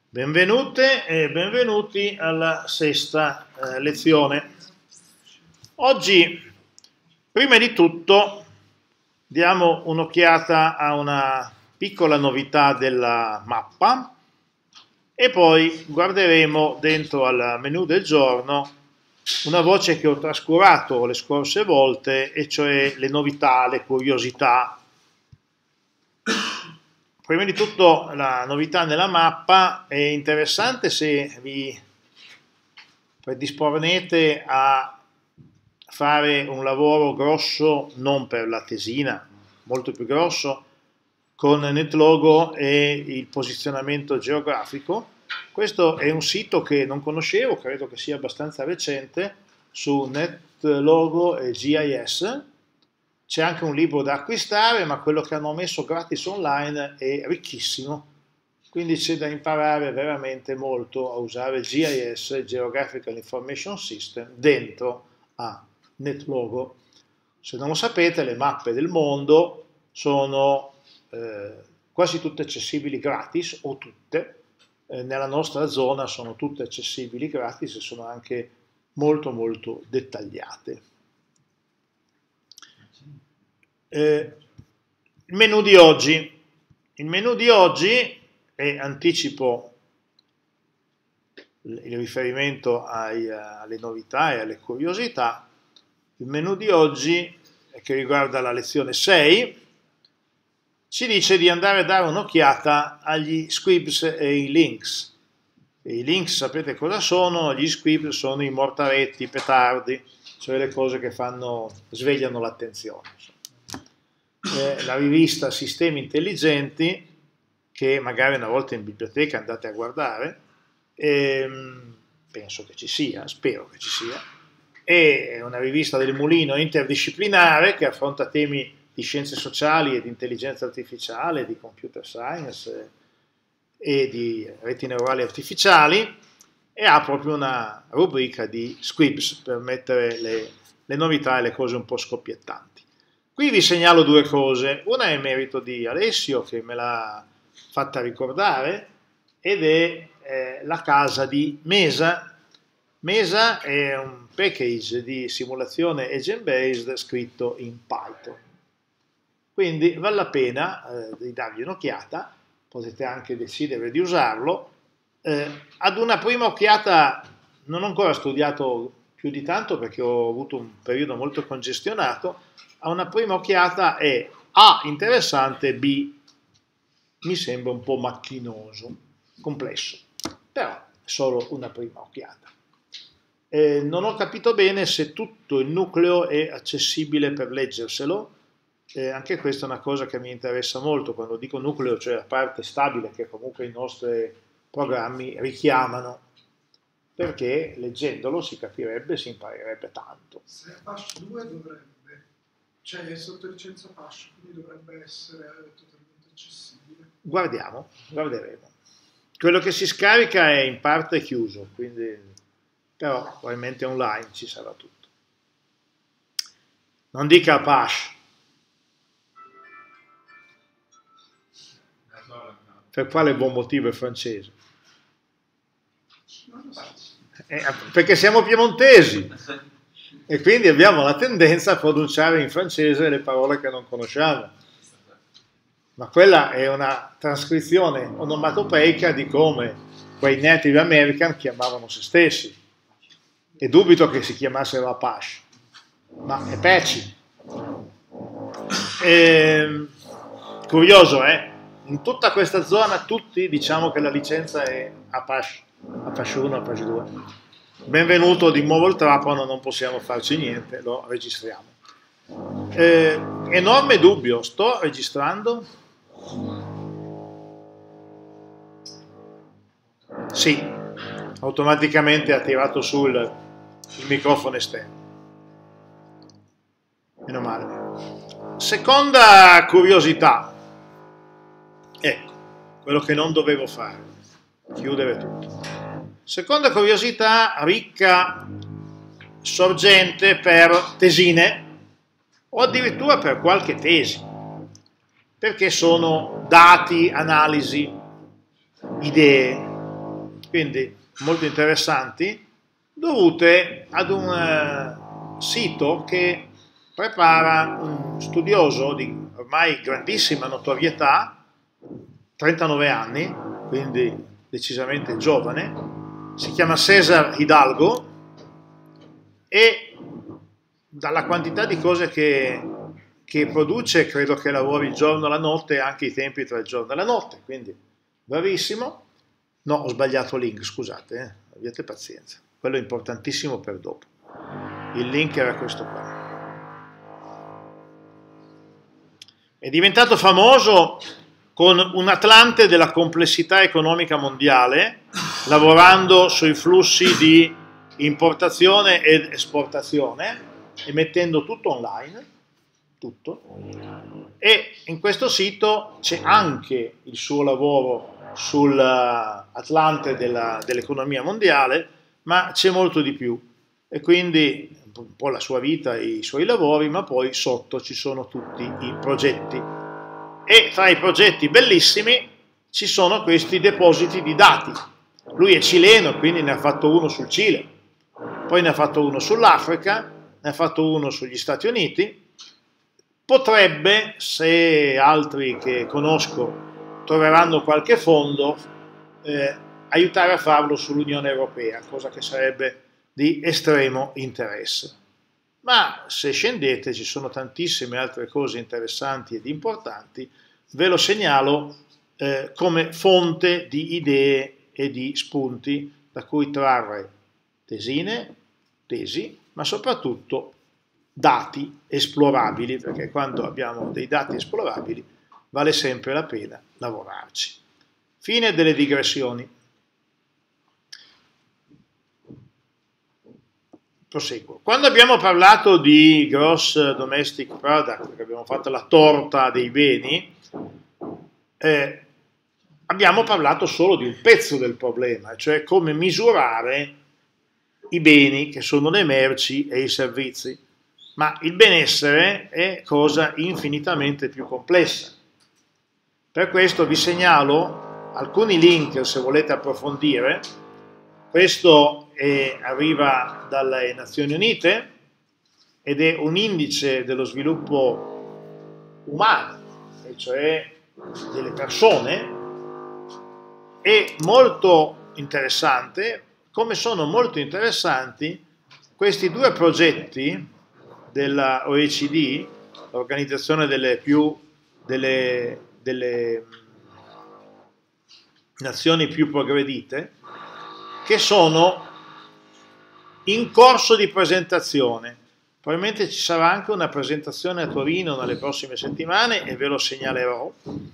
Benvenute e benvenuti alla sesta lezione. Oggi, prima di tutto, diamo un'occhiata a una piccola novità della mappa e poi guarderemo dentro al menu del giorno una voce che ho trascurato le scorse volte, e cioè le novità, le curiosità. Prima di tutto la novità nella mappa è interessante se vi predisponete a fare un lavoro grosso, non per la tesina, molto più grosso, con NetLogo e il posizionamento geografico. Questo è un sito che non conoscevo, credo che sia abbastanza recente, su NetLogo e GIS. C'è anche un libro da acquistare, ma quello che hanno messo gratis online è ricchissimo, quindi c'è da imparare veramente molto a usare GIS, Geographical Information System, dentro a NetLogo. Se non lo sapete, le mappe del mondo sono quasi tutte accessibili gratis, o tutte. Nella nostra zona sono tutte accessibili gratis e sono anche molto molto dettagliate. Il menu di oggi. Il menu di oggi, e anticipo il riferimento alle novità e alle curiosità, il menu di oggi, che riguarda la lezione 6, ci dice di andare a dare un'occhiata agli squibs e i links. E i links sapete cosa sono? Gli squibs sono i mortaretti, i petardi, cioè le cose che svegliano l'attenzione. La rivista Sistemi Intelligenti, che magari una volta in biblioteca andate a guardare, penso che ci sia, spero che ci sia, è una rivista del mulino interdisciplinare che affronta temi di scienze sociali e di intelligenza artificiale, di computer science e di reti neurali artificiali, e ha proprio una rubrica di squibs per mettere le novità e le cose un po' scoppiettanti. Qui vi segnalo due cose. Una è merito di Alessio, che me l'ha fatta ricordare, ed è la casa di Mesa. Mesa è un package di simulazione agent-based scritto in Python. Quindi vale la pena di dargli un'occhiata, potete anche decidere di usarlo. Ad una prima occhiata non ho ancora studiato più di tanto perché ho avuto un periodo molto congestionato. A una prima occhiata è A, interessante, B, mi sembra un po' macchinoso, complesso, però è solo una prima occhiata. Non ho capito bene se tutto il nucleo è accessibile per leggerselo, anche questa è una cosa che mi interessa molto quando dico nucleo, cioè la parte stabile che comunque i nostri programmi richiamano, perché leggendolo si capirebbe, si imparerebbe tanto. Se Apache 2 dovrebbe, cioè è sotto licenza Apache, quindi dovrebbe essere totalmente accessibile. Guardiamo, guarderemo. Quello che si scarica è in parte chiuso, quindi, però probabilmente online ci sarà tutto. Non dica Apache. Per quale buon motivo è francese? Non lo so. Perché siamo piemontesi e quindi abbiamo la tendenza a pronunciare in francese le parole che non conosciamo, ma quella è una trascrizione onomatopeica di come quei Native American chiamavano se stessi, e dubito che si chiamassero Apache, ma Apache. Curioso, in tutta questa zona tutti diciamo che la licenza è Apache, Apache 1, Apache 2. Benvenuto di nuovo il trapano, non possiamo farci niente, lo registriamo. Enorme dubbio, sto registrando? Sì, automaticamente ha tirato sul il microfono esterno. Meno male. Seconda curiosità. Ecco, quello che non dovevo fare, chiudere tutto. Seconda curiosità, ricca sorgente per tesine o addirittura per qualche tesi, perché sono dati, analisi, idee. quindi molto interessanti, dovute ad un sito che prepara un studioso di ormai grandissima notorietà, 39 anni, quindi decisamente giovane, si chiama César Hidalgo, e dalla quantità di cose che produce credo che lavori il giorno e la notte e anche i tempi tra il giorno e la notte, quindi bravissimo. No, ho sbagliato link, scusate, abbiate pazienza, quello è importantissimo per dopo. Il link era questo qua. È diventato famoso con un atlante della complessità economica mondiale, lavorando sui flussi di importazione ed esportazione e mettendo tutto online, tutto. E in questo sito c'è anche il suo lavoro sull'Atlante dell'economia mondiale, ma c'è molto di più, e quindi un po' la sua vita e i suoi lavori, ma poi sotto ci sono tutti i progetti, e tra i progetti bellissimi ci sono questi depositi di dati. Lui è cileno, quindi ne ha fatto uno sul Cile, poi ne ha fatto uno sull'Africa, ne ha fatto uno sugli Stati Uniti. Potrebbe, se altri che conosco troveranno qualche fondo, aiutare a farlo sull'Unione Europea, cosa che sarebbe di estremo interesse. Ma se scendete ci sono tantissime altre cose interessanti ed importanti, ve lo segnalo come fonte di idee e di spunti da cui trarre tesine, tesi, ma soprattutto dati esplorabili, perché quando abbiamo dei dati esplorabili vale sempre la pena lavorarci. Fine delle digressioni. Proseguo. Quando abbiamo parlato di gross domestic product, perché abbiamo fatto la torta dei beni, abbiamo parlato solo di un pezzo del problema, cioè come misurare i beni, che sono le merci e i servizi. Ma il benessere è cosa infinitamente più complessa. Per questo vi segnalo alcuni link se volete approfondire. Questo arriva dalle Nazioni Unite ed è un indice dello sviluppo umano, cioè delle persone. È molto interessante, come sono molto interessanti questi due progetti della OECD, l'organizzazione delle nazioni più progredite, che sono in corso di presentazione. Probabilmente ci sarà anche una presentazione a Torino nelle prossime settimane e ve lo segnalerò.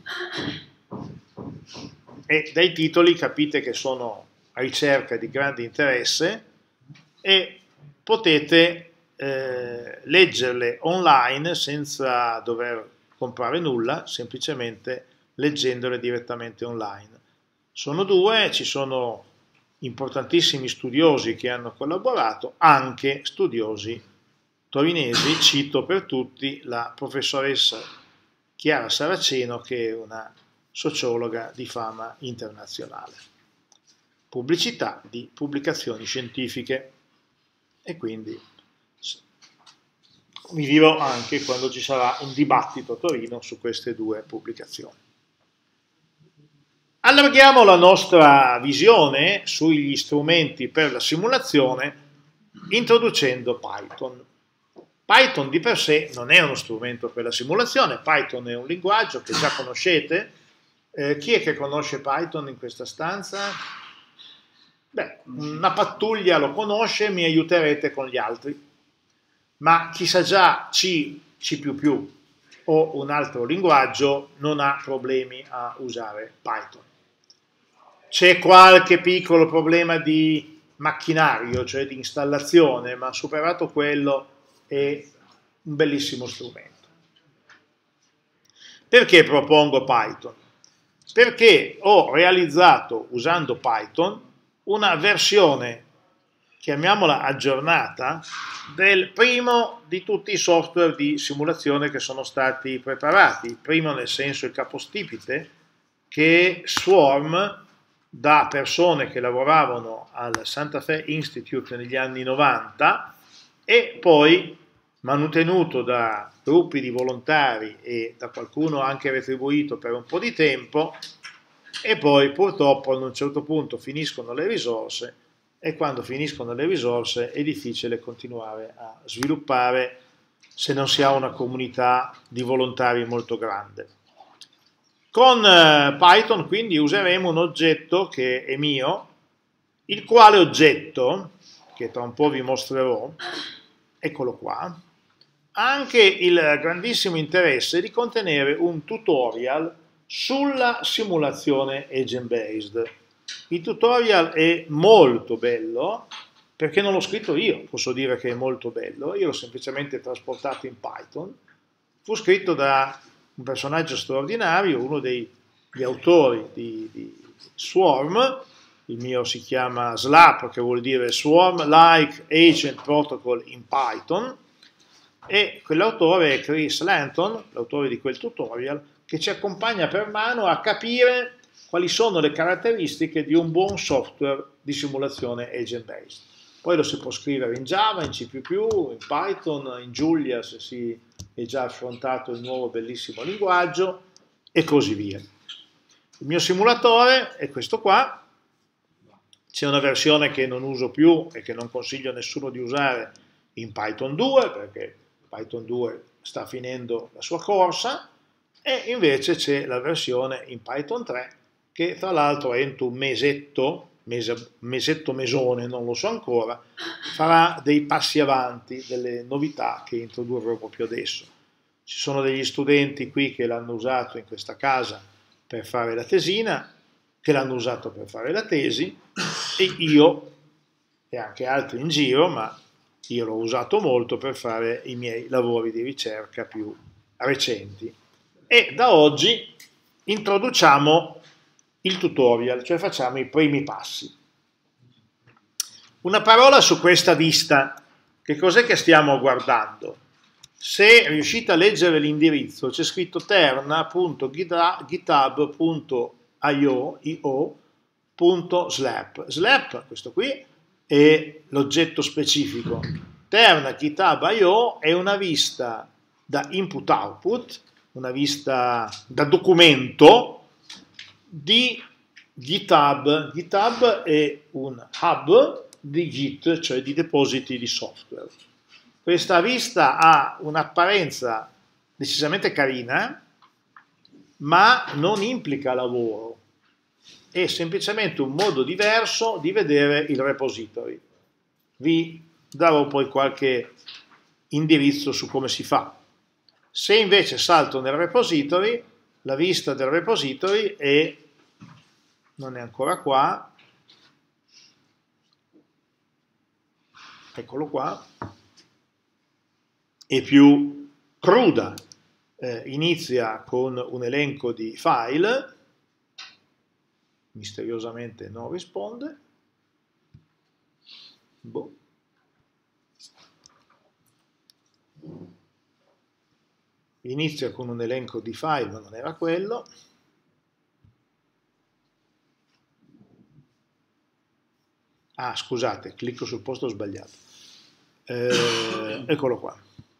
E dai titoli capite che sono a ricerca di grande interesse e potete leggerle online senza dover comprare nulla, semplicemente leggendole direttamente online. Sono due, ci sono importantissimi studiosi che hanno collaborato, anche studiosi torinesi. Cito per tutti la professoressa Chiara Saraceno, che è una sociologa di fama internazionale. Pubblicità di pubblicazioni scientifiche, e quindi mi dirò anche quando ci sarà un dibattito a Torino su queste due pubblicazioni. Allarghiamo la nostra visione sugli strumenti per la simulazione introducendo Python. Python di per sé non è uno strumento per la simulazione, Python è un linguaggio che già conoscete. Chi è che conosce Python in questa stanza? Beh, una pattuglia lo conosce, mi aiuterete con gli altri. Ma chi sa già C++ o un altro linguaggio non ha problemi a usare Python. C'è qualche piccolo problema di macchinario, cioè di installazione, ma superato quello è un bellissimo strumento. Perché propongo Python? Perché ho realizzato usando Python una versione, chiamiamola aggiornata, del primo di tutti i software di simulazione che sono stati preparati. Il primo nel senso il capostipite, che è Swarm da persone che lavoravano al Santa Fe Institute negli anni 90 e poi mantenuto da gruppi di volontari e da qualcuno anche retribuito per un po' di tempo, e poi purtroppo ad un certo punto finiscono le risorse, e quando finiscono le risorse è difficile continuare a sviluppare se non si ha una comunità di volontari molto grande. Con Python quindi useremo un oggetto che è mio, il quale oggetto, che tra un po' vi mostrerò, eccolo qua, ha anche il grandissimo interesse di contenere un tutorial sulla simulazione agent-based. Il tutorial è molto bello, perché non l'ho scritto io, posso dire che è molto bello, io l'ho semplicemente trasportato in Python, fu scritto da un personaggio straordinario, uno degli autori di Swarm, il mio si chiama SLAP, che vuol dire Swarm Like Agent Protocol in Python, e quell'autore è Chris Lanton, l'autore di quel tutorial, che ci accompagna per mano a capire quali sono le caratteristiche di un buon software di simulazione agent-based. Poi lo si può scrivere in Java, in C++, in Python, in Julia se si è già affrontato il nuovo bellissimo linguaggio e così via. Il mio simulatore è questo qua, c'è una versione che non uso più e che non consiglio a nessuno di usare in Python 2 perché Python 2 sta finendo la sua corsa, e invece c'è la versione in Python 3 che tra l'altro entro un mesetto mesone, non lo so ancora, farà dei passi avanti, delle novità che introdurrò proprio adesso. Ci sono degli studenti qui che l'hanno usato in questa casa per fare la tesina, che l'hanno usato per fare la tesi, e io, e anche altri in giro, ma io l'ho usato molto per fare i miei lavori di ricerca più recenti. E da oggi introduciamo il tutorial, cioè facciamo i primi passi. Una parola su questa vista, che cos'è che stiamo guardando? Se riuscite a leggere l'indirizzo, c'è scritto terna.github.io.slap. Slap, questo qui, è l'oggetto specifico. Terna GitHub.io è una vista da input-output, una vista da documento di GitHub. GitHub è un hub di Git, cioè di depositi di software. Questa vista ha un'apparenza decisamente carina, ma non implica lavoro, è semplicemente un modo diverso di vedere il repository. Vi darò poi qualche indirizzo su come si fa. Se invece salto nel repository, la vista del repository non è ancora qua, eccolo qua, è più cruda, inizia con un elenco di file, misteriosamente non risponde, boh. Inizia con un elenco di file, ma non era quello. Ah, scusate, clicco sul posto sbagliato. Eccolo qua.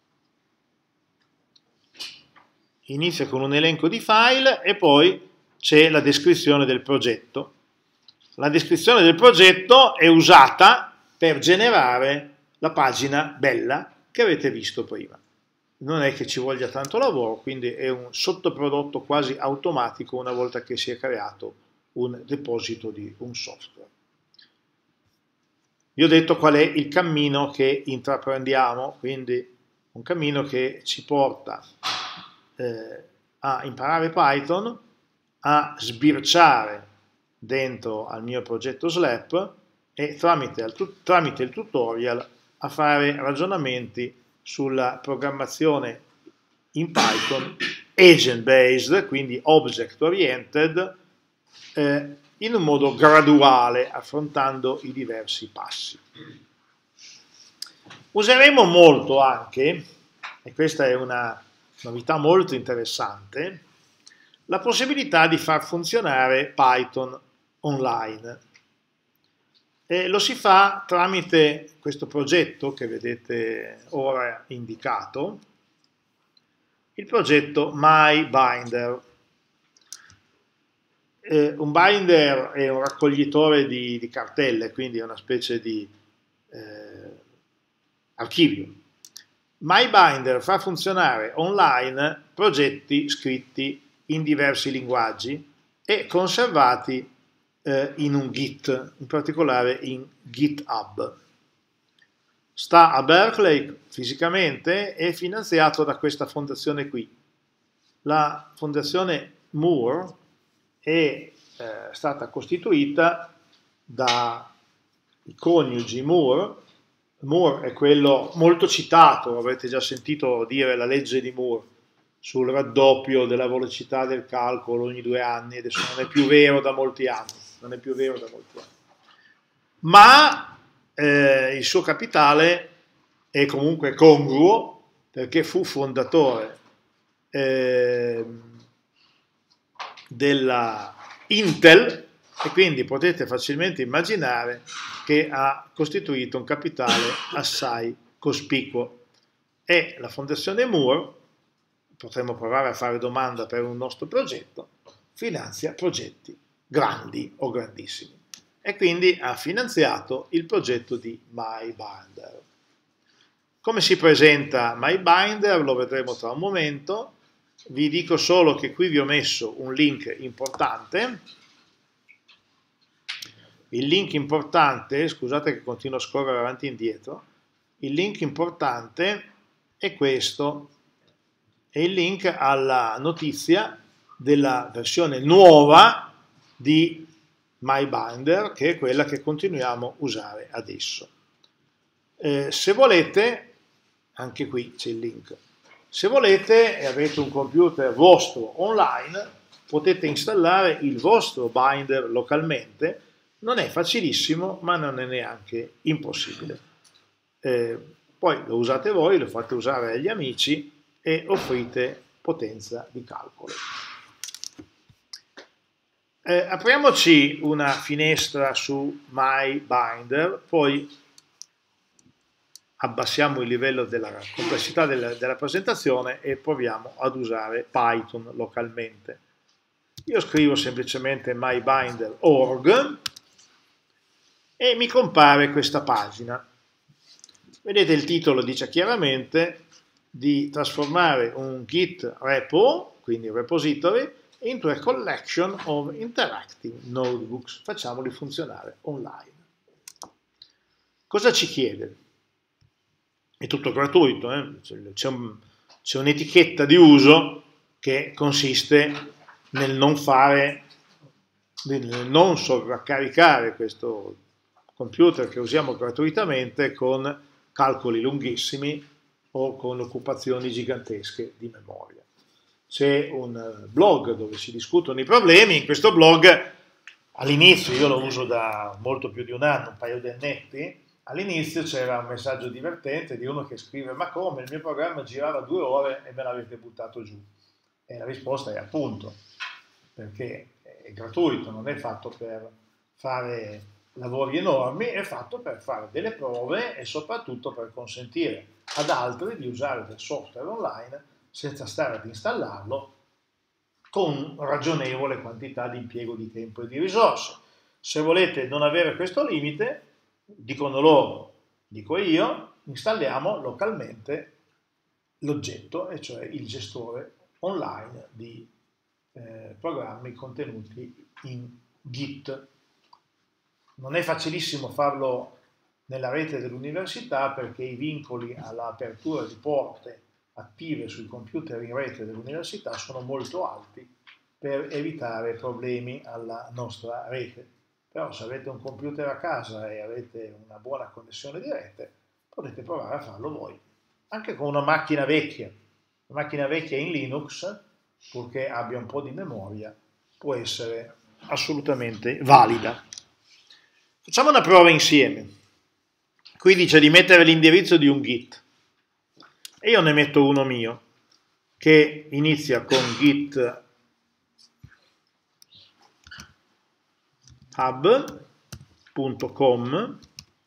Inizia con un elenco di file e poi c'è la descrizione del progetto. La descrizione del progetto è usata per generare la pagina bella che avete visto prima. Non è che ci voglia tanto lavoro, quindi è un sottoprodotto quasi automatico una volta che si è creato un deposito di un software. Vi ho detto qual è il cammino che intraprendiamo, quindi un cammino che ci porta a imparare Python, a sbirciare dentro al mio progetto SLAP e tramite il tutorial a fare ragionamenti sulla programmazione in Python agent-based, quindi object-oriented, in un modo graduale, affrontando i diversi passi. Useremo molto anche, e questa è una novità molto interessante, la possibilità di far funzionare Python online. E lo si fa tramite questo progetto che vedete ora indicato, il progetto MyBinder. Un binder è un raccoglitore di cartelle, quindi è una specie di archivio. MyBinder fa funzionare online progetti scritti in diversi linguaggi e conservati in un Git, in particolare in GitHub. Sta a Berkeley fisicamente, è finanziato da questa fondazione qui. La fondazione Moore è stata costituita dai coniugi Moore. Moore è quello molto citato, avrete già sentito dire la legge di Moore sul raddoppio della velocità del calcolo ogni 2 anni, adesso non è più vero da molti anni, ma il suo capitale è comunque congruo perché fu fondatore della Intel e quindi potete facilmente immaginare che ha costituito un capitale assai cospicuo. E la Fondazione Moore, potremmo provare a fare domanda per un nostro progetto, finanzia progetti grandi o grandissimi e quindi ha finanziato il progetto di MyBinder. Come si presenta MyBinder lo vedremo tra un momento. Vi dico solo che qui vi ho messo un link importante. Il link importante, scusate che continuo a scorrere avanti e indietro, il link importante è questo, è il link alla notizia della versione nuova di MyBinder, che è quella che continuiamo a usare adesso. Se volete, anche qui c'è il link. Se volete e avete un computer vostro online, potete installare il vostro binder localmente. Non è facilissimo, ma non è neanche impossibile. Poi lo usate voi, lo fate usare agli amici e offrite potenza di calcolo. Apriamoci una finestra su MyBinder, poi abbassiamo il livello della complessità della presentazione e proviamo ad usare Python localmente. Io scrivo semplicemente mybinder.org e mi compare questa pagina. Vedete il titolo dice chiaramente di trasformare un Git repo, quindi un repository, into a collection of interactive notebooks. Facciamoli funzionare online. Cosa ci chiede? È tutto gratuito, c'è un'etichetta di uso che consiste nel non sovraccaricare questo computer che usiamo gratuitamente con calcoli lunghissimi o con occupazioni gigantesche di memoria. C'è un blog dove si discutono i problemi. In questo blog all'inizio, io lo uso da molto più di un anno, un paio di annetti, all'inizio c'era un messaggio divertente di uno che scrive: ma come, il mio programma girava 2 ore e me l'avete buttato giù? E la risposta è appunto perché è gratuito, non è fatto per fare lavori enormi, è fatto per fare delle prove e soprattutto per consentire ad altri di usare del software online senza stare ad installarlo con ragionevole quantità di impiego di tempo e di risorse. Se volete non avere questo limite, dicono loro, dico io, installiamo localmente l'oggetto, e cioè il gestore online di programmi contenuti in Git. Non è facilissimo farlo nella rete dell'università perché i vincoli all'apertura di porte attive sui computer in rete dell'università sono molto alti per evitare problemi alla nostra rete. Però se avete un computer a casa e avete una buona connessione di rete, potete provare a farlo voi. Anche con una macchina vecchia in Linux, purché abbia un po' di memoria, può essere assolutamente valida. Facciamo una prova insieme. Qui dice di mettere l'indirizzo di un Git e io ne metto uno mio che inizia con git hub.com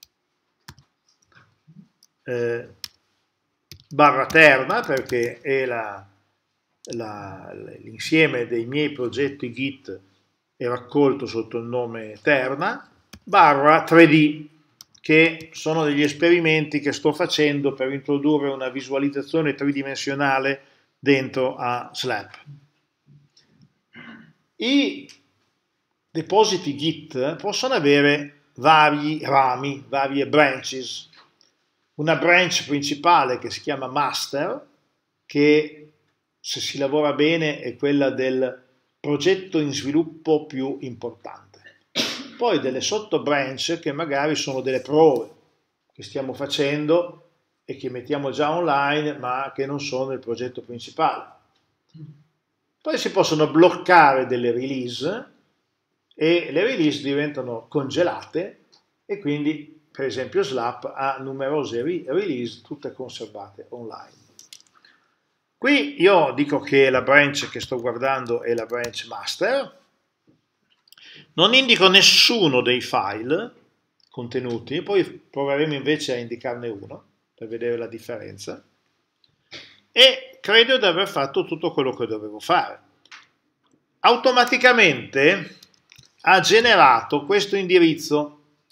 barra Terna, perché è l'insieme dei miei progetti Git è raccolto sotto il nome Terna, barra 3D, che sono degli esperimenti che sto facendo per introdurre una visualizzazione tridimensionale dentro a Slap. I depositi Git possono avere vari rami, varie branches. Una branch principale che si chiama master, che se si lavora bene è quella del progetto in sviluppo più importante. Poi delle sotto branch che magari sono delle prove che stiamo facendo e che mettiamo già online ma che non sono il progetto principale. Poi si possono bloccare delle release e le release diventano congelate e quindi per esempio Slap ha numerose release tutte conservate online. Qui io dico che la branch che sto guardando è la branch master, non indico nessuno dei file contenuti, poi proveremo invece a indicarne uno per vedere la differenza e credo di aver fatto tutto quello che dovevo fare. Automaticamente ha generato questo indirizzo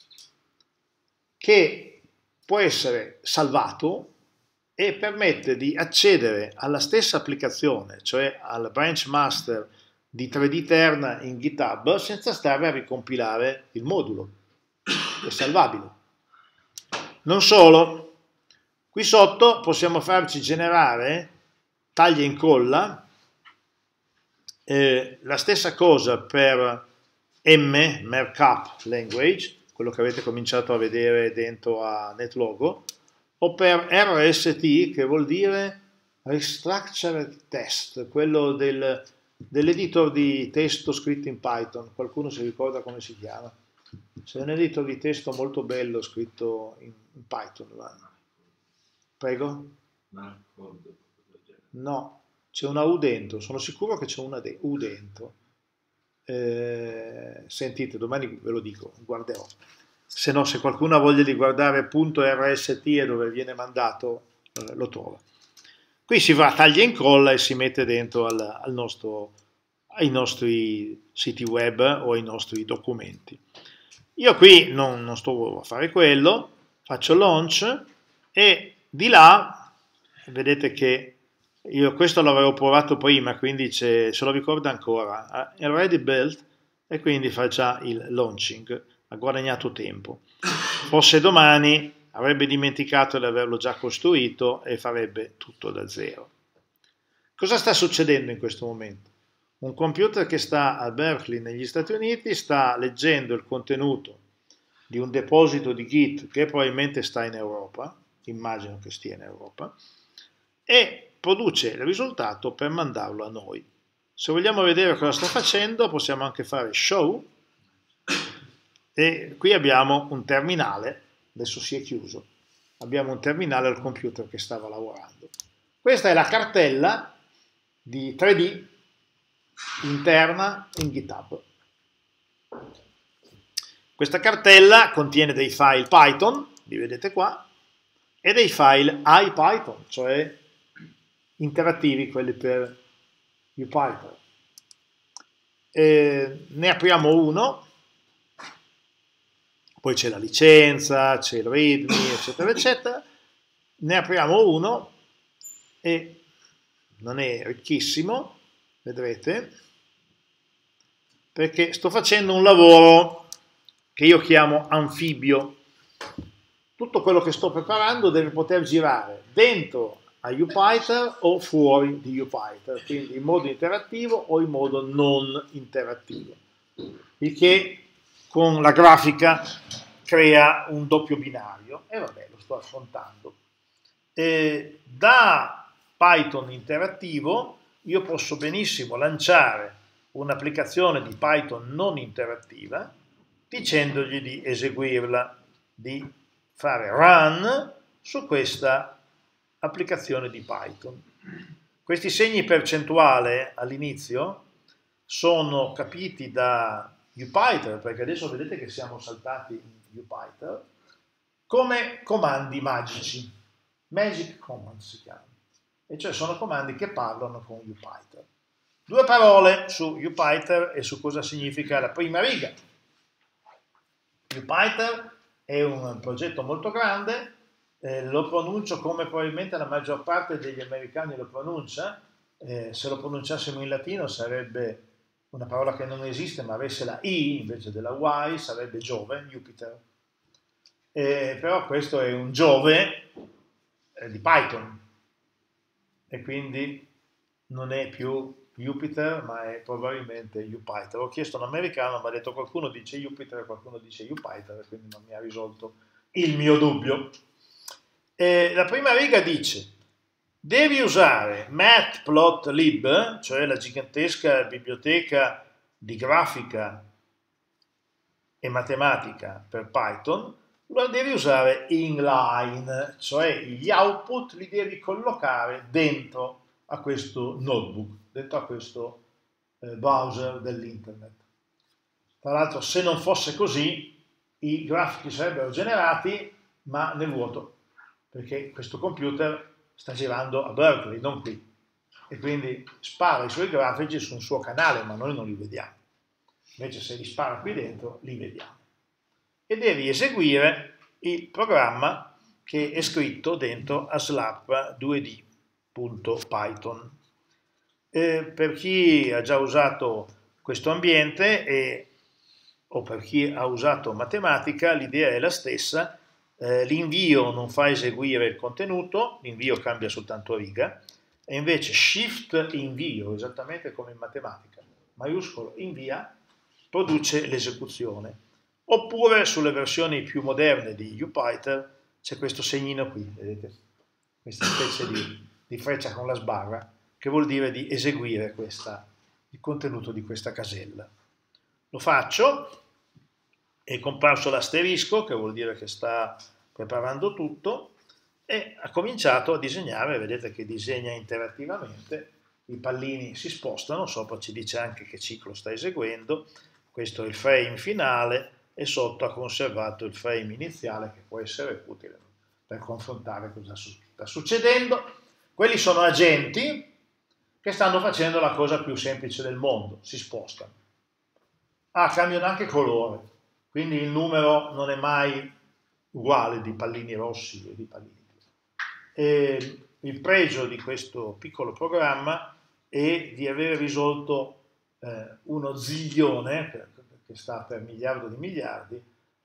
che può essere salvato e permette di accedere alla stessa applicazione, cioè al branch master di 3D Terna in GitHub, senza stare a ricompilare il modulo. È salvabile. Non solo, qui sotto possiamo farci generare taglia e incolla, la stessa cosa per Markup Language, quello che avete cominciato a vedere dentro a NetLogo, o per RST, che vuol dire Restructured Test, quello dell'editor di testo scritto in Python. Qualcuno si ricorda come si chiama? C'è un editor di testo molto bello scritto in Python. Prego? No, c'è una U dentro, sono sicuro che c'è una U dentro. Sentite, domani ve lo dico, guarderò. Se no, se qualcuno ha voglia di guardare .rst e dove viene mandato, lo trova. Qui si va a taglia e incolla e si mette dentro ai nostri siti web o ai nostri documenti. Io qui non sto a fare quello, faccio launch e di là, vedete che io questo l'avevo provato prima, quindi se lo ricorda ancora, è already built e quindi fa già il launching, ha guadagnato tempo. Forse domani avrebbe dimenticato di averlo già costruito e farebbe tutto da zero. Cosa sta succedendo in questo momento? Un computer che sta a Berkeley negli Stati Uniti sta leggendo il contenuto di un deposito di Git che probabilmente sta in Europa, immagino che stia in Europa, e produce il risultato per mandarlo a noi. Se vogliamo vedere cosa sta facendo possiamo anche fare show e qui abbiamo un terminale, adesso si è chiuso, abbiamo un terminale al computer che stava lavorando. Questa è la cartella di 3D interna in GitHub. Questa cartella contiene dei file Python, li vedete qua, e dei file IPython, cioè interattivi, quelli per UPython. Ne apriamo uno, poi c'è la licenza, c'è il readme, eccetera, eccetera. Ne apriamo uno e non è ricchissimo, vedrete, perché sto facendo un lavoro che io chiamo anfibio. Tutto quello che sto preparando deve poter girare dentro a UPython o fuori di UPython, quindi in modo interattivo o in modo non interattivo, il che con la grafica crea un doppio binario e vabbè, lo sto affrontando. Da Python interattivo io posso benissimo lanciare un'applicazione di Python non interattiva dicendogli di eseguirla, di fare run su questa applicazione di Python. Questi segni percentuale all'inizio sono capiti da Jupyter, perché adesso vedete che siamo saltati in Jupyter, come comandi magici, magic commands si chiamano, e cioè sono comandi che parlano con Jupyter. Due parole su Jupyter e su cosa significa la prima riga. Jupyter è un progetto molto grande, lo pronuncio come probabilmente la maggior parte degli americani lo pronuncia, se lo pronunciassimo in latino sarebbe una parola che non esiste ma avesse la I invece della Y, sarebbe Giove, Jupiter. Però questo è un Giove di Python e quindi non è più Jupiter ma è probabilmente Jupyter. Ho chiesto a un americano, mi ha detto qualcuno dice Jupiter e qualcuno dice Jupyter, quindi non mi ha risolto il mio dubbio. La prima riga dice: devi usare matplotlib, cioè la gigantesca biblioteca di grafica e matematica per Python, lo devi usare inline, cioè gli output li devi collocare dentro a questo notebook, dentro a questo browser dell'internet. Tra l'altro, se non fosse così, i grafici sarebbero generati ma nel vuoto, perché questo computer sta girando a Berkeley, non qui, e quindi spara i suoi grafici su un suo canale, ma noi non li vediamo. Invece se li spara qui dentro, li vediamo. E devi eseguire il programma che è scritto dentro a slap2d.python. Per chi ha già usato questo ambiente o per chi ha usato matematica, l'idea è la stessa. L'invio non fa eseguire il contenuto, l'invio cambia soltanto riga, e invece shift invio, esattamente come in matematica, maiuscolo invia, produce l'esecuzione. Oppure sulle versioni più moderne di Jupyter c'è questo segnino qui, vedete? Questa specie di freccia con la sbarra, che vuol dire di eseguire il contenuto di questa casella. Lo faccio, è comparso l'asterisco, che vuol dire che sta preparando tutto, e ha cominciato a disegnare, vedete che disegna interattivamente, i pallini si spostano, sopra ci dice anche che ciclo sta eseguendo, questo è il frame finale, e sotto ha conservato il frame iniziale che può essere utile per confrontare cosa sta succedendo. Quelli sono agenti che stanno facendo la cosa più semplice del mondo, si spostano. Cambiano anche colore, quindi il numero non è mai uguale di pallini rossi e di pallini blu. Il pregio di questo piccolo programma è di aver risolto uno zillione, che sta per miliardo di miliardi,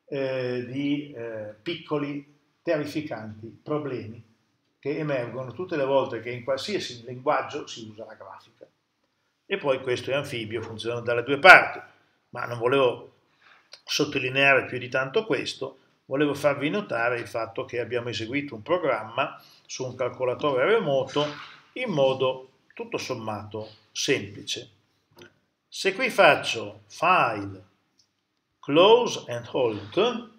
di piccoli terrificanti problemi che emergono tutte le volte che in qualsiasi linguaggio si usa la grafica. E poi questo è anfibio, funziona dalle due parti, ma non volevo sottolineare più di tanto questo, volevo farvi notare il fatto che abbiamo eseguito un programma su un calcolatore remoto in modo tutto sommato semplice. Se qui faccio File, Close and Halt,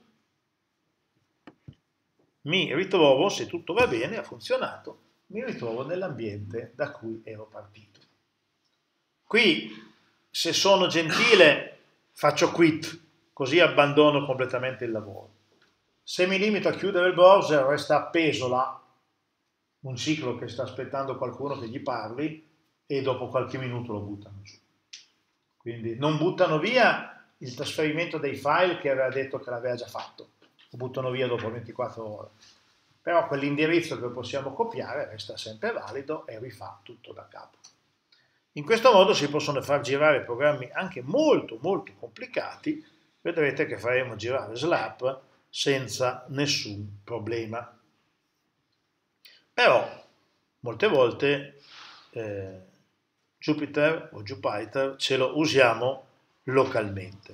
mi ritrovo, se tutto va bene, ha funzionato, mi ritrovo nell'ambiente da cui ero partito. Qui, se sono gentile, faccio quit, così abbandono completamente il lavoro. Se mi limito a chiudere il browser, resta appeso là un ciclo che sta aspettando qualcuno che gli parli e dopo qualche minuto lo buttano giù. Quindi non buttano via il trasferimento dei file che aveva detto che l'aveva già fatto, lo buttano via dopo 24 ore. Però quell'indirizzo che possiamo copiare resta sempre valido e rifà tutto da capo. In questo modo si possono far girare programmi anche molto molto complicati, vedrete che faremo girare Slap senza nessun problema. Però molte volte Jupyter o Jupyter ce lo usiamo localmente.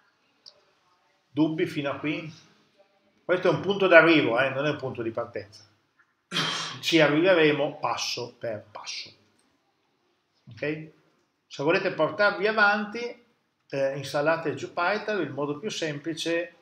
Dubbi fino a qui? Questo è un punto d'arrivo, non è un punto di partenza. Ci arriveremo passo per passo. Okay? Se volete portarvi avanti, installate Jupyter, il modo più semplice,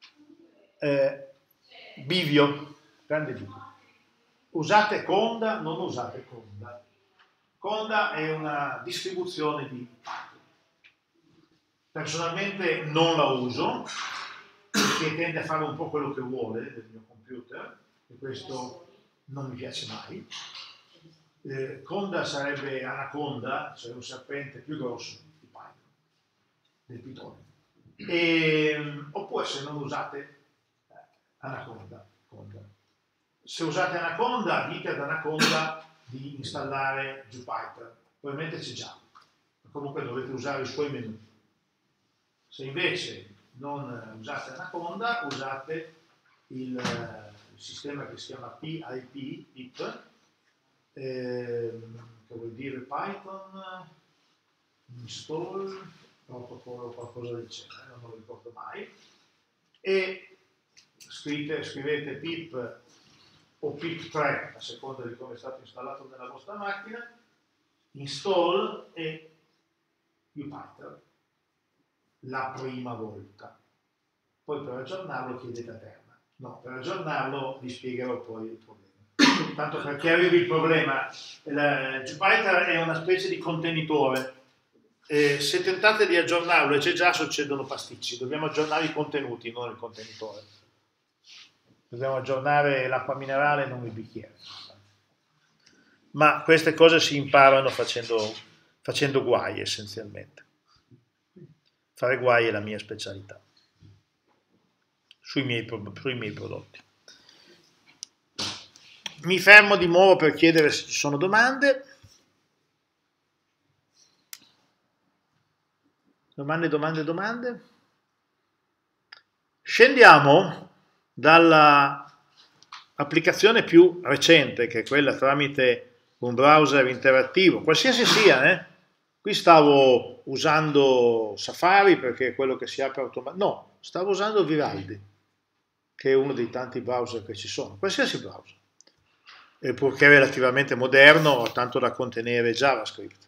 Bivio, grande Bivio. Usate Conda, non usate Conda. Conda è una distribuzione di Python. Personalmente non la uso, perché tende a fare un po' quello che vuole del mio computer, e questo non mi piace mai. Conda sarebbe Anaconda, cioè un serpente più grosso di Python, del Pitone. Oppure se non usate Anaconda, Conda. Se usate Anaconda, dite ad Anaconda di installare Jupyter, probabilmente c'è già, comunque dovete usare i suoi menu. Se invece non usate Anaconda, usate il sistema che si chiama PIP, che vuol dire Python install protocol o qualcosa del genere, non lo ricordo mai, e scrivete pip o pip3 a seconda di come è stato installato nella vostra macchina, install e Jupyter la prima volta. Poi per aggiornarlo chiedete a Terna. No, per aggiornarlo vi spiegherò poi il problema. Tanto per chiarire il problema, Jupyter è una specie di contenitore. Se tentate di aggiornarlo e c'è già, succedono pasticci. Dobbiamo aggiornare i contenuti, non il contenitore. Dobbiamo aggiornare l'acqua minerale, non il bicchiere. Ma queste cose si imparano facendo guai, essenzialmente. Fare guai è la mia specialità sui miei prodotti. Mi fermo di nuovo per chiedere se ci sono domande. Domande? Scendiamo dalla applicazione più recente, che è quella tramite un browser interattivo, qualsiasi sia, Qui stavo usando Safari perché è quello che si apre automaticamente. No, stavo usando Vivaldi, che è uno dei tanti browser che ci sono, qualsiasi browser, purché è relativamente moderno, tanto da contenere JavaScript.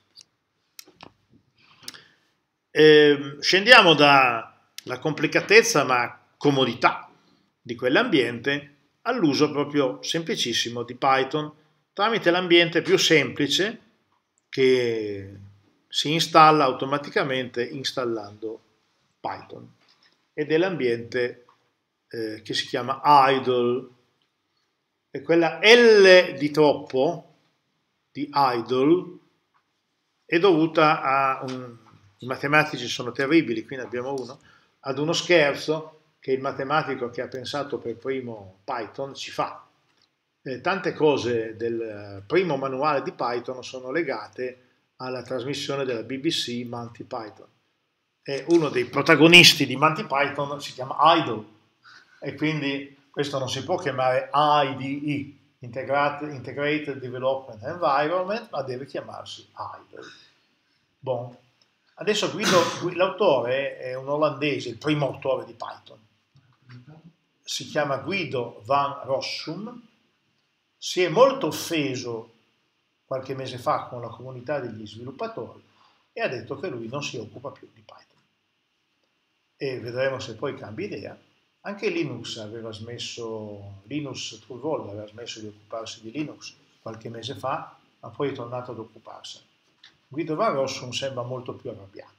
Scendiamo dalla complicatezza ma comodità di quell'ambiente all'uso proprio semplicissimo di Python tramite l'ambiente più semplice che si installa automaticamente installando Python, ed è l'ambiente che si chiama idle, e quella L di troppo di idle è dovuta a i matematici sono terribili, qui ne abbiamo uno, ad uno scherzo che il matematico che ha pensato per primo Python ci fa. Tante cose del primo manuale di Python sono legate alla trasmissione della BBC Monty Python, e uno dei protagonisti di Monty Python si chiama Idle, e quindi questo non si può chiamare IDE, Integrated Development Environment, ma deve chiamarsi Idle. Bon. Adesso l'autore è un olandese, il primo autore di Python, si chiama Guido van Rossum, si è molto offeso qualche mese fa con la comunità degli sviluppatori e ha detto che lui non si occupa più di Python. E vedremo se poi cambia idea. Anche Linux Torvald aveva smesso di occuparsi di Linux qualche mese fa, ma poi è tornato ad occuparsene. Guido van Rossum sembra molto più arrabbiato.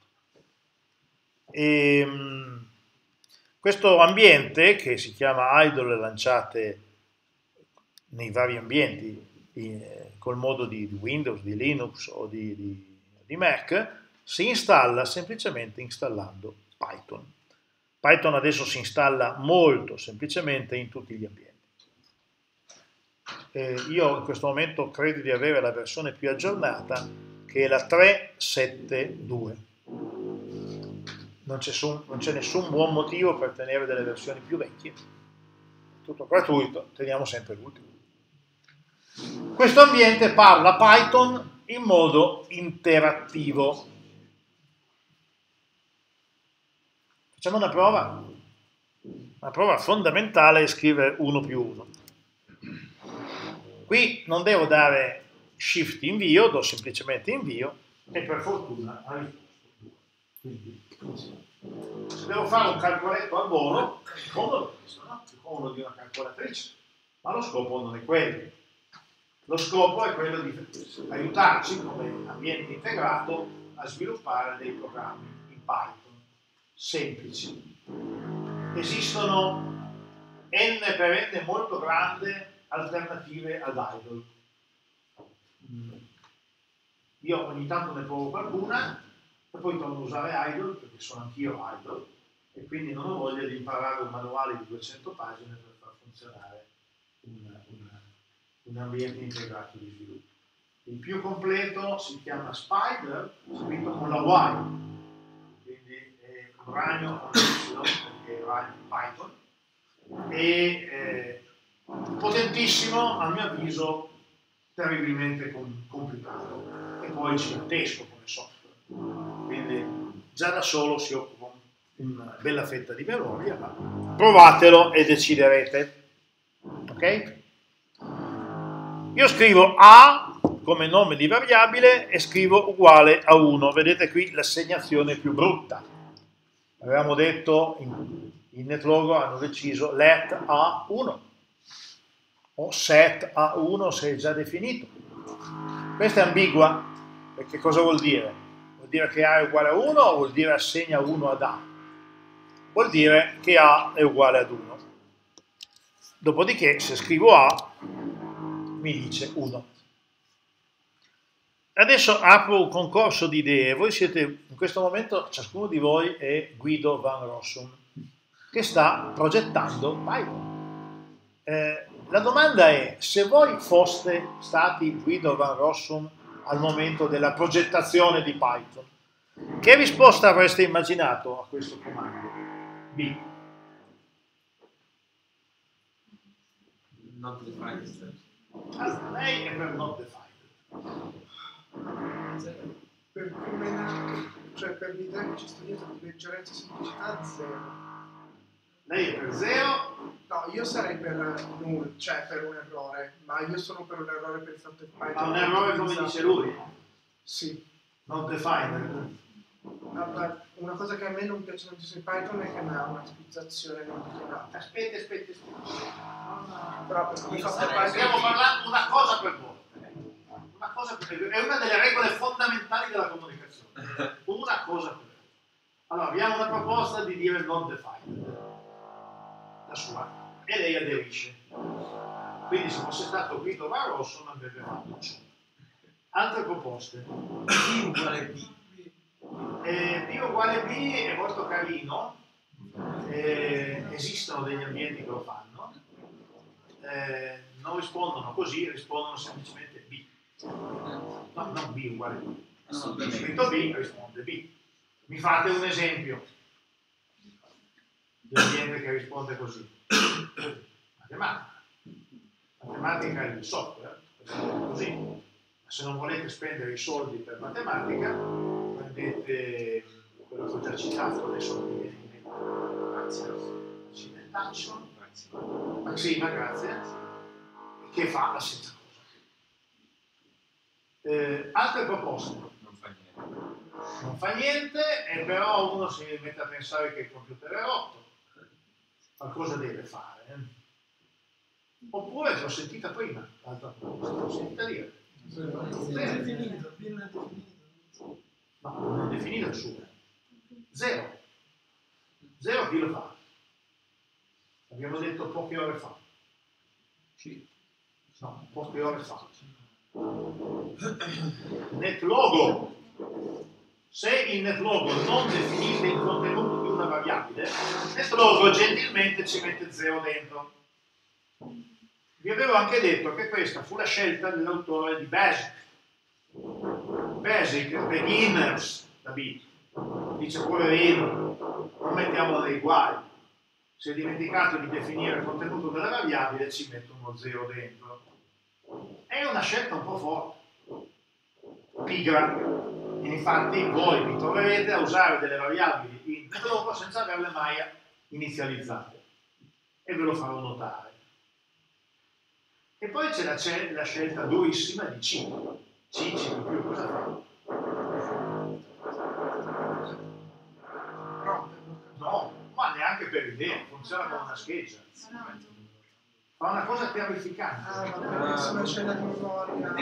Questo ambiente, che si chiama idle, lanciate nei vari ambienti col modo di Windows, di Linux o di Mac, si installa semplicemente installando Python. Python adesso si installa molto semplicemente in tutti gli ambienti. Io in questo momento credo di avere la versione più aggiornata, che è la 3.7.2. Non c'è nessun buon motivo per tenere delle versioni più vecchie. Tutto gratuito, teniamo sempre l'ultimo. Questo ambiente parla Python in modo interattivo. Facciamo una prova. Una prova fondamentale è scrivere 1 più 1. Qui non devo dare shift invio, do semplicemente invio e per fortuna ha risposto 2. Quindi, se devo fare un calcoletto a volo, è comodo questo, no? È comodo di una calcolatrice, ma lo scopo non è quello. Lo scopo è quello di aiutarci come ambiente integrato a sviluppare dei programmi in Python. semplici. Esistono n per n molto grande alternative ad idle. Io ogni tanto ne provo qualcuna e poi torno a usare idle perché sono anch'io idle e quindi non ho voglia di imparare un manuale di 200 pagine per far funzionare un ambiente integrato di sviluppo. Il più completo si chiama Spider, scritto con la Y, quindi è un ragno con Y, perché è ragno Python, e potentissimo, a mio avviso, terribilmente complicato, e poi gigantesco come software, quindi già da solo si occupa una bella fetta di memoria, ma provatelo e deciderete. Ok? Io scrivo A come nome di variabile e scrivo uguale a 1. Vedete qui l'assegnazione più brutta. Avevamo detto in NetLogo hanno deciso let A1 o set A1 se è già definito. Questa è ambigua, perché cosa vuol dire? Vuol dire che A è uguale a 1 o vuol dire assegna 1 ad A? Vuol dire che A è uguale ad 1. Dopodiché se scrivo A mi dice 1. Adesso apro un concorso di idee. Voi siete, in questo momento, ciascuno di voi è Guido Van Rossum, che sta progettando Python. La domanda è, se voi foste stati Guido Van Rossum al momento della progettazione di Python, che risposta avreste immaginato a questo comando? B. Not defined. Allora, lei è per not defined. Per come nato, cioè per l'idea che ci sta dietro di leggerezza e semplicità, 0. Lei è per 0. No, io sarei per null, cioè per un errore, ma io sono per un errore per il fatto che Python... Ma un errore come dice lui? Sì. Not defined. Una cosa che a me non piace tantissimo di Python è che ha una tipizzazione non dichiarata. Aspetta. Però per come fatto Stiamo parlando una cosa per volta. Una cosa per volta. È una delle regole fondamentali della comunicazione. Una cosa per volta. Allora, abbiamo una proposta di dire not defined. La sua. E lei aderisce. Quindi se fosse stato Guido Van Rossum avrebbe fatto ciò. Altre proposte. B uguale B. B uguale B è molto carino, esistono degli ambienti che lo fanno, non rispondono così, rispondono semplicemente B. No, non B uguale B. Se scritto B risponde B. Mi fate un esempio di ambiente che risponde così? Matematica è il software, così. Ma se non volete spendere i soldi per matematica, prendete quello che ho già citato, adesso non mi viene in mente, Maxima, grazie, che fa la stessa cosa. Altre proposte? Non fa niente, e però uno si mette a pensare che il computer è rotto, qualcosa deve fare. Oppure l'ho sentita prima, l'altra proposta, l'ho sentita dire. No, non è definito il suo. 0. 0 chi lo fa? Abbiamo detto poche ore fa. No, poche ore fa. NetLogo. Se in NetLogo non definite il contenuto di una variabile, NetLogo gentilmente ci mette 0 dentro. Vi avevo anche detto che questa fu la scelta dell'autore di Basic. Basic, beginners, da B. Dice poverino, non mettiamolo nei guai. Si è dimenticato di definire il contenuto della variabile e ci mette uno 0 dentro. È una scelta un po' forte, pigra. Infatti voi vi troverete a usare delle variabili in NetLogo senza averle mai inizializzate. E ve lo farò notare. E poi c'è la scelta durissima di C. C più cosa fa? No, ma neanche per idea, funziona come una scheggia. Fa una cosa terrificante. Una cella di memoria.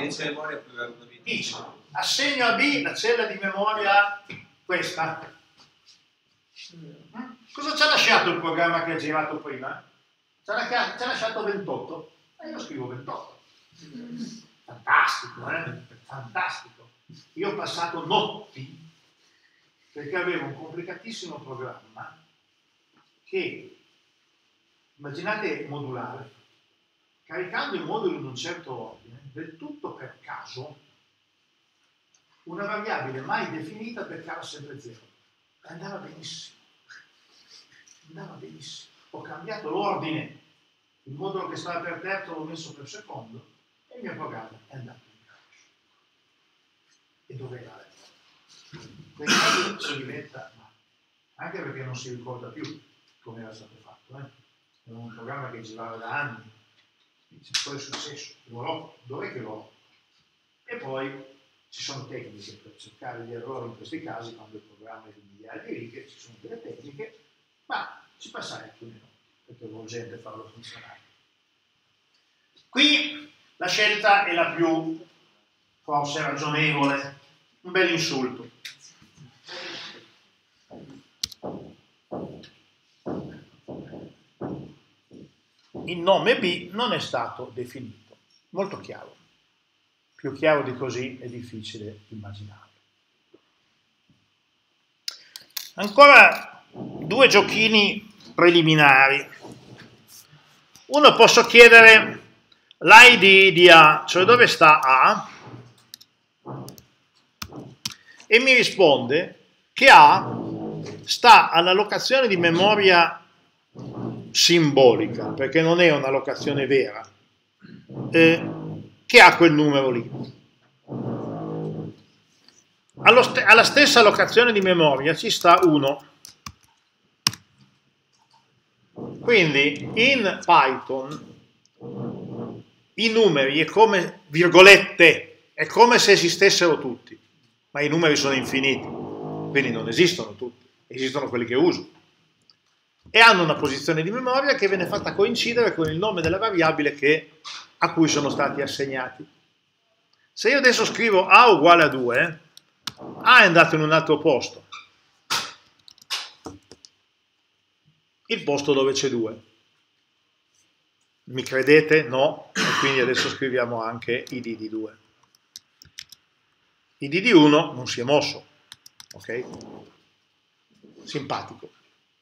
Dice, assegno a B la cella di memoria questa. Cosa ci ha lasciato il programma che ha girato prima? Ci ha lasciato 28. E io scrivo 28. Fantastico, fantastico. Io ho passato notti perché avevo un complicatissimo programma che, immaginate modulare, caricando i moduli in un certo ordine, del tutto per caso, una variabile mai definita beccava sempre 0. Andava benissimo. Andava benissimo. Ho cambiato l'ordine, il modulo che stava per terzo l'ho messo per secondo e il mio programma è andato in crash. E dove era? Nel caso si diventa, anche perché non si ricorda più come era stato fatto. Era un programma che girava da anni. Dice, cosa è successo? Dov'è che l'ho? E poi ci sono tecniche per cercare gli errori in questi casi, quando il programma è di migliaia di righe, ci sono delle tecniche, ma ci passai anche meno, perché è urgente farlo funzionare. Qui la scelta è la più, forse, ragionevole, un bel insulto. Il nome B non è stato definito, molto chiaro. Più chiaro di così è difficile immaginarlo. Ancora due giochini preliminari. Uno, posso chiedere l'ID di A, cioè dove sta A, e mi risponde che A sta all'allocazione di memoria simbolica, perché non è un'allocazione vera, che ha quel numero lì. Alla stessa allocazione di memoria ci sta 1. Quindi in Python i numeri è come virgolette, è come se esistessero tutti, ma i numeri sono infiniti, quindi non esistono tutti, esistono quelli che uso. E hanno una posizione di memoria che viene fatta coincidere con il nome della variabile a cui sono stati assegnati. Se io adesso scrivo A uguale a 2, A è andato in un altro posto, il posto dove c'è 2. Mi credete? No, e quindi adesso scriviamo anche id di 2. Id di 1 non si è mosso, ok? Simpatico.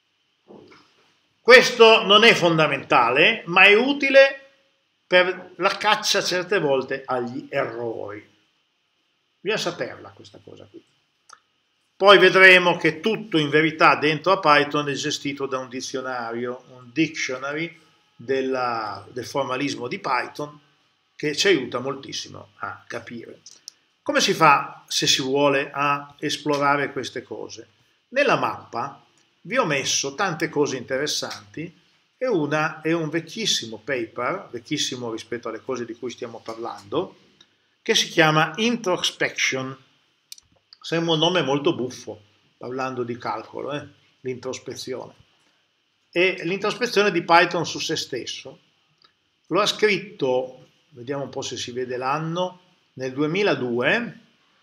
Questo non è fondamentale, ma è utile per la caccia certe volte agli errori. Bisogna saperla questa cosa qui. Poi vedremo che tutto in verità dentro a Python è gestito da un dizionario, un dictionary del formalismo di Python, che ci aiuta moltissimo a capire. Come si fa, se si vuole, a esplorare queste cose? Nella mappa vi ho messo tante cose interessanti e una è un vecchissimo paper, vecchissimo rispetto alle cose di cui stiamo parlando, che si chiama Introspection. Sembra un nome molto buffo, parlando di calcolo, l'introspezione. E l'introspezione di Python su se stesso. Lo ha scritto, vediamo un po' se si vede l'anno, nel 2002,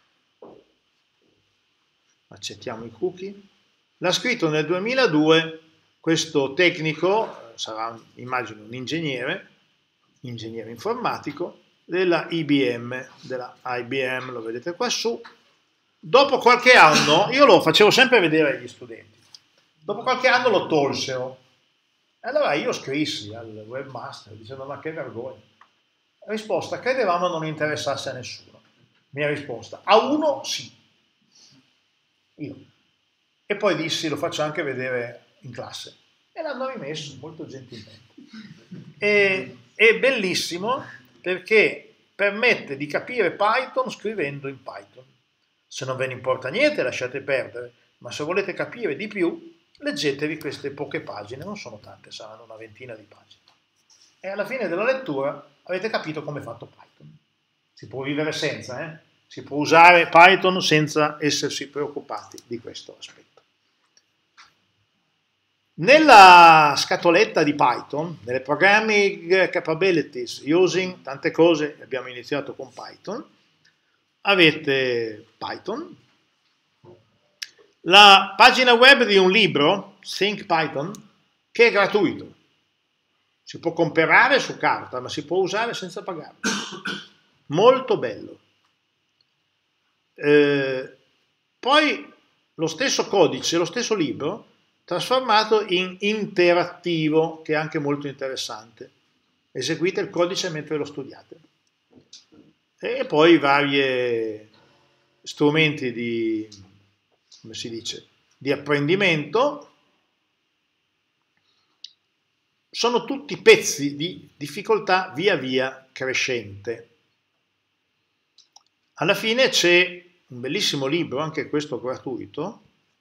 accettiamo i cookie, l'ha scritto nel 2002 questo tecnico, sarà immagino un ingegnere informatico, della IBM, lo vedete qua su. Dopo qualche anno, io lo facevo sempre vedere agli studenti, dopo qualche anno lo tolsero. E allora io scrissi al webmaster dicendo ma che vergogna. Risposta, credevamo non interessasse a nessuno. Mia risposta, a uno sì. Io. E poi dissi, lo faccio anche vedere in classe. E l'hanno rimesso molto gentilmente. È bellissimo perché permette di capire Python scrivendo in Python. Se non ve ne importa niente lasciate perdere, ma se volete capire di più leggetevi queste poche pagine, non sono tante, saranno una ventina di pagine. E alla fine della lettura avete capito come è fatto Python. Si può vivere senza, si può usare Python senza essersi preoccupati di questo aspetto. Nella scatoletta di Python, nelle programming capabilities using tante cose, abbiamo iniziato con Python, avete Python, la pagina web di un libro, Think Python, che è gratuito. Si può comprare su carta, ma si può usare senza pagare. Molto bello. Poi lo stesso codice, lo stesso libro, trasformato in interattivo, che è anche molto interessante. Eseguite il codice mentre lo studiate. E poi vari strumenti di, come si dice, di apprendimento. Sono tutti pezzi di difficoltà via via crescente. Alla fine c'è un bellissimo libro, anche questo gratuito,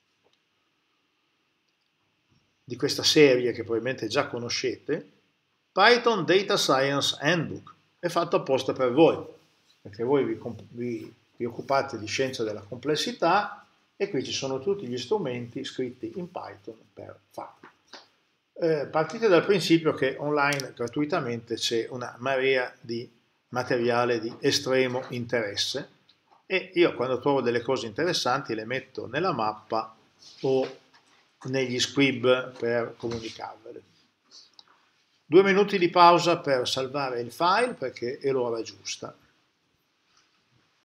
di questa serie che probabilmente già conoscete, Python Data Science Handbook, è fatto apposta per voi, perché voi vi occupate di scienza della complessità e qui ci sono tutti gli strumenti scritti in Python per farlo. Partite dal principio che online gratuitamente c'è una marea di materiale di estremo interesse e io quando trovo delle cose interessanti le metto nella mappa o negli squib per comunicarvele. 2 minuti di pausa per salvare il file perché è l'ora giusta.